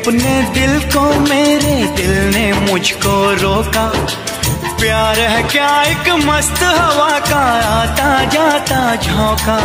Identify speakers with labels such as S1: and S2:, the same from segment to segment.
S1: अपने दिल को मेरे दिल ने मुझको रोका। प्यार है क्या एक मस्त हवा का आता जाता झोंका।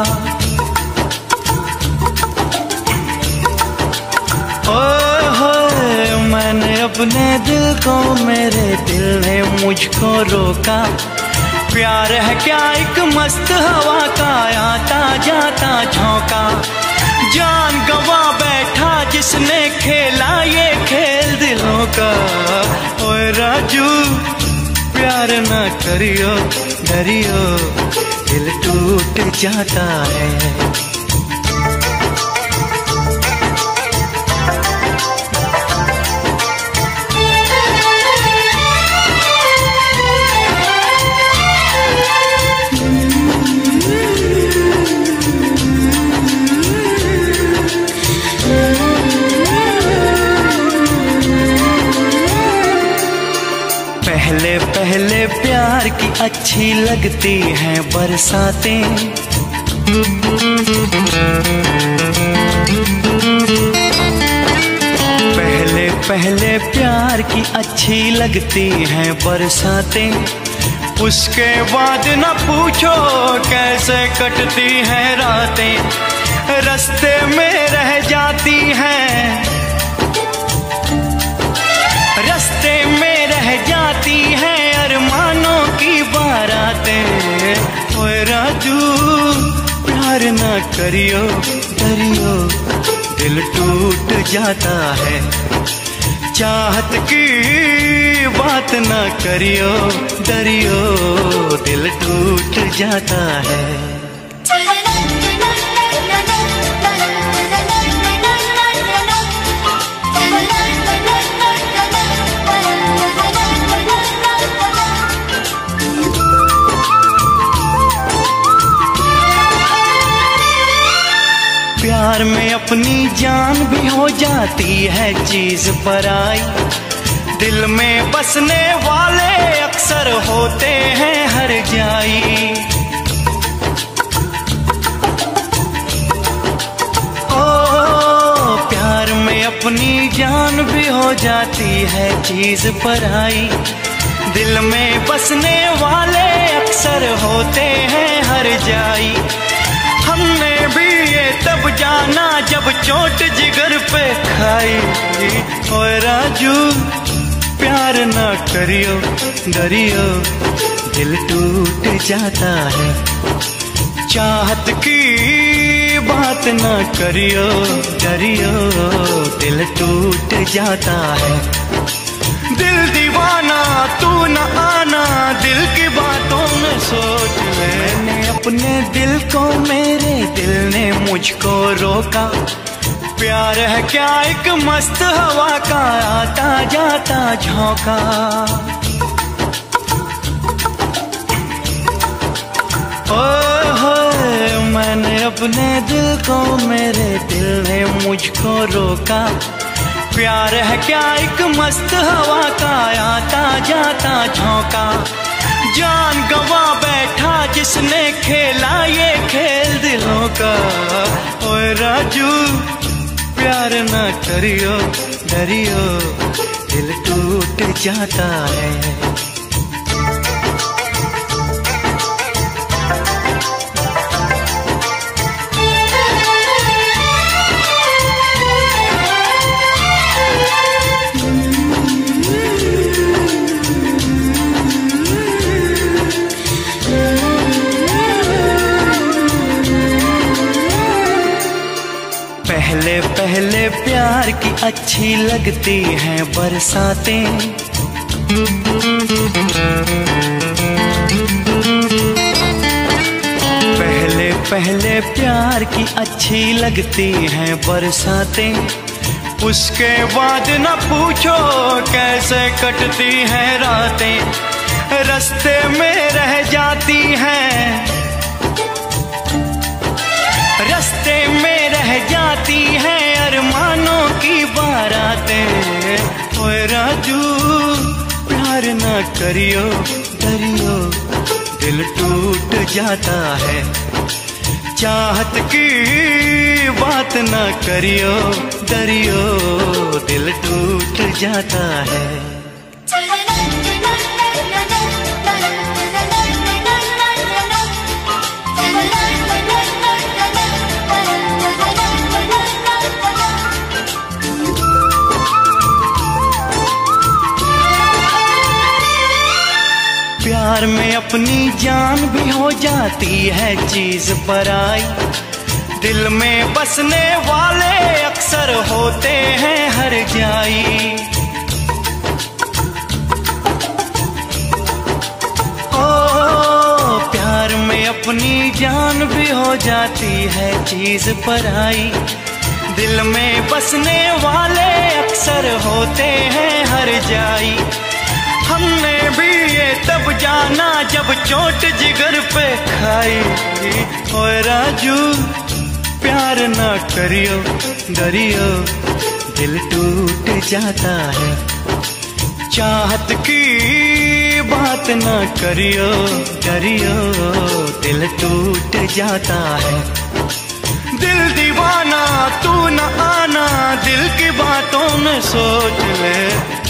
S1: ओए मैंने अपने दिल को मेरे दिल ने मुझको रोका। प्यार है क्या एक मस्त हवा का आता जाता झोंका। जान गवा बैठा जिसने खेला ये खेल दिलों का। ओए राजू प्यार ना करियो डरियो दिल टूट जाता है। पहले पहले प्यार की अच्छी लगती हैं बरसातें। पहले पहले प्यार की अच्छी लगती हैं बरसातें। उसके बाद न पूछो कैसे कटती हैं रातें। रास्ते में रह जाती हैं, रास्ते में रह जाती हैं अरमानों की बारातें। ओए राजू प्यार ना करियो डरियो दिल टूट जाता है। चाहत की बात ना करियो डरियो दिल टूट जाता है। प्यार में अपनी जान भी हो जाती है चीज पराई। दिल में बसने वाले अक्सर होते हैं हर जाई। ओ प्यार में अपनी जान भी हो जाती है चीज पराई। दिल में बसने वाले अक्सर होते हैं हर जाई। हमने भी ये तब जाना जब चोट जिगर पे खाई। ओए राजू प्यार ना करियो डरियो दिल टूट जाता है। चाहत की बात ना करियो डरियो दिल टूट जाता है। दिल दीवाना तू न आना दिल की बातों में सोच ले। मैंने अपने दिल को मेरे दिल ने मुझको रोका। प्यार है क्या एक मस्त हवा का आता जाता झोंका। ओए मैंने अपने दिल को मेरे दिल ने मुझको रोका। प्यार है क्या एक मस्त हवा का आता जाता झोंका। जान गवा बैठा जिसने खेला ये खेल दिलों का। ओए राजू प्यार ना करियो डरियो दिल टूट जाता है। पहले पहले प्यार की अच्छी लगती हैं बरसातें। पहले पहले प्यार की अच्छी लगती हैं बरसातें। उसके बाद न पूछो कैसे कटती हैं रातें। रास्ते में रह जाती हैं, रास्ते में रह जाती हैं अरमानों की बारातें। ओए राजू प्यार ना करियो डरियो दिल टूट जाता है। चाहत की बात ना करियो दरियो दिल टूट जाता है। प्यार में अपनी जान भी हो जाती है चीज पराई, दिल में बसने वाले अक्सर होते हैं हर जाई। ओ प्यार में अपनी जान भी हो जाती है चीज पराई, दिल में बसने वाले अक्सर होते हैं हर जाई। हमने भी ये तब जाना जब चोट जिगर पे खाई। ओए राजू प्यार ना करियो दरियो दिल टूट जाता है। चाहत की बात ना करियो दरियो दिल टूट जाता है। दिल दीवाना तू न आना, दिल की बातों में सोच ले।